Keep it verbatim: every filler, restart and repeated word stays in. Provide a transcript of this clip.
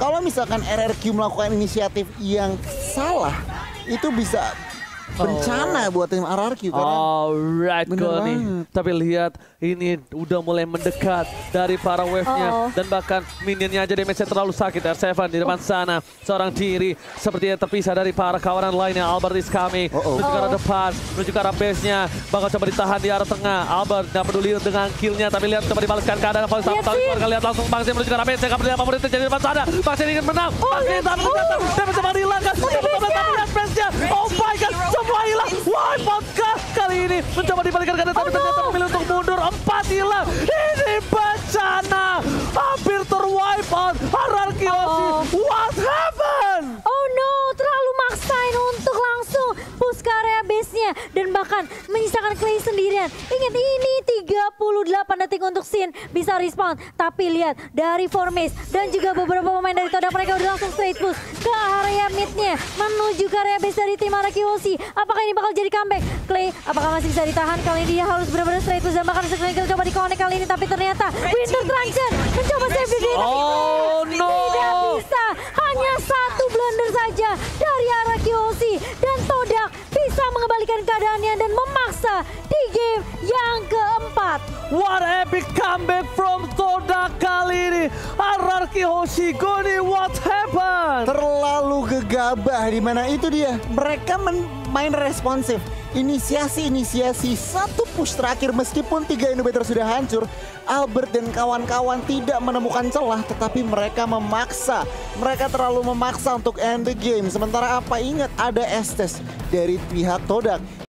kalau misalkan R R Q melakukan inisiatif yang salah, itu bisa bencana oh. buat tim R R Q. Alright, Goni. Tapi lihat ini udah mulai mendekat dari para wave-nya. Oh. Dan bahkan minionnya aja damage-nya terlalu sakit. R tujuh di depan oh. sana. Seorang diri sepertinya terpisah dari para kawanan lainnya. Albert is coming. Oh, oh. Menuju ke arah depan. Menuju ke arah base-nya. Bakal coba ditahan di arah tengah. Albert gak peduli dengan kill-nya. Tapi lihat coba dibalaskan keadaan. Sama-sama lihat langsung Bangsin menuju ke arah base-nya. Gak peduli apapun yang terjadi di depan sana. Bangsin ingin menang. Bangsin tapi ternyata damage coba dihilangkan. Tapi lihat base-nya. Oh my god. Semua hilang. Wipeout kah kali ini mencoba dibalikan keadaan tapi ternyata memilih untuk mundur. Empat hilang. Ini bencana. Hampir terwipeout. R R Q. What happened? Oh no, terlalu maksain untuk langsung push ke area base-nya dan bahkan menyisakan Clay sendirian. Ingat ini tiga puluh delapan detik untuk Sin bisa respawn. Tapi lihat dari Formace dan juga beberapa pemain dari Todak mereka udah langsung straight push ke area mid-nya menuju ke area base dari tim R R Q O C. Apakah ini bakal jadi comeback? Clay apakah masih bisa ditahan? Kali ini dia harus benar-benar straight push dan bahkan Sekaligus coba di-connect kali ini tapi ternyata Winter Truncheon mencoba save the day. Oh no! Tidak bisa. Hanya satu blunder saja dari R R Q O C dan Todak bisa mengembalikan keadaannya dan memaksa di game yang keempat. What epic comeback from Todak kali ini. R R Q O C, Goni, what happened? Terlalu gegabah di mana itu dia. Mereka main responsif. Inisiasi-inisiasi satu push terakhir meskipun tiga inhibitor sudah hancur. Albert dan kawan-kawan tidak menemukan celah tetapi mereka memaksa. Mereka terlalu memaksa untuk end the game. Sementara apa ingat ada Estes dari pihak Todak.